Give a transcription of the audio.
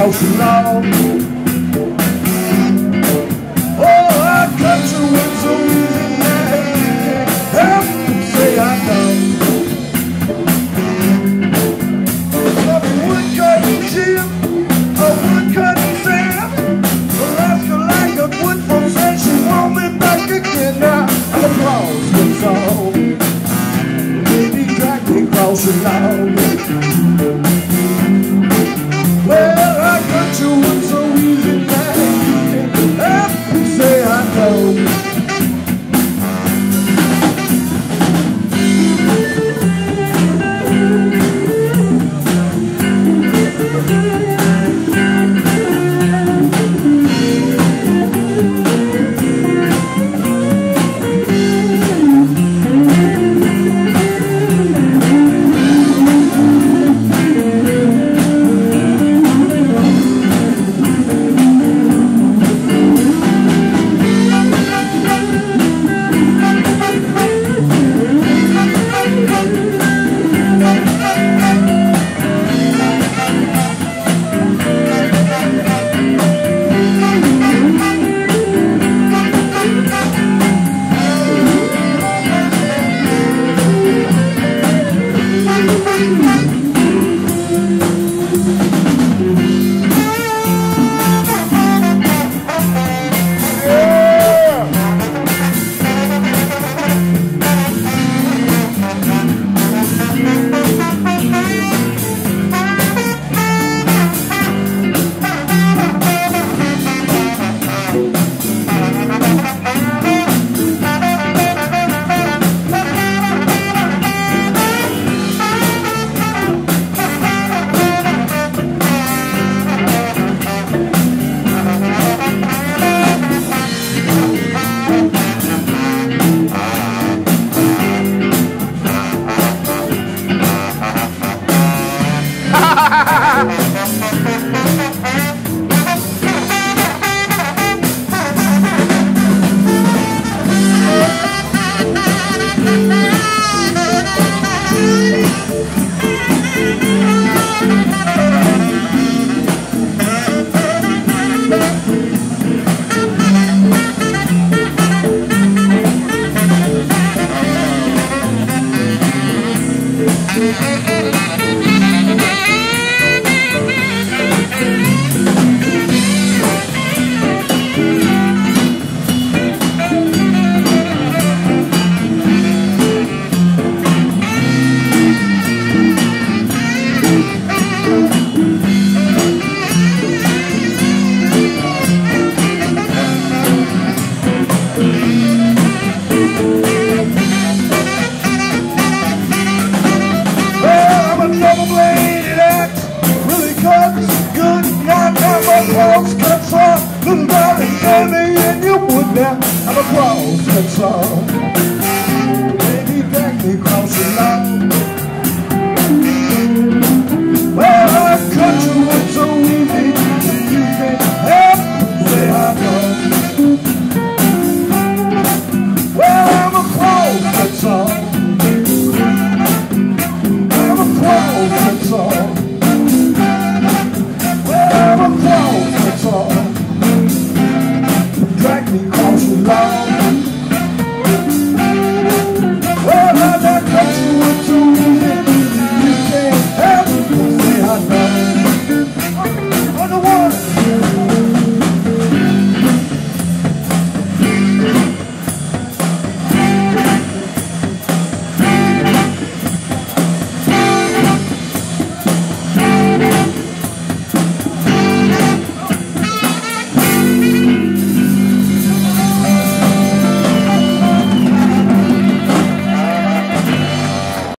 crossing love. Oh, our country went so easy now. Help me say I know. A woodcutting ship, a woodcutting sail. Alaska like a wood from said she want me back again now. And the cross was on. Baby dragged me crossing love. Well, our country went so easy now. Help me say I know. Ha ha ha ha!